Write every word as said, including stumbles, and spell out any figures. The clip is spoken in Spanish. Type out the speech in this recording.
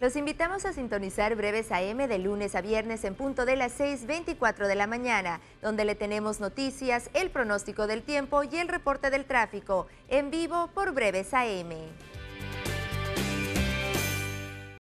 Los invitamos a sintonizar Breves A M de lunes a viernes en punto de las seis veinticuatro de la mañana, donde le tenemos noticias, el pronóstico del tiempo y el reporte del tráfico, en vivo por Breves A M.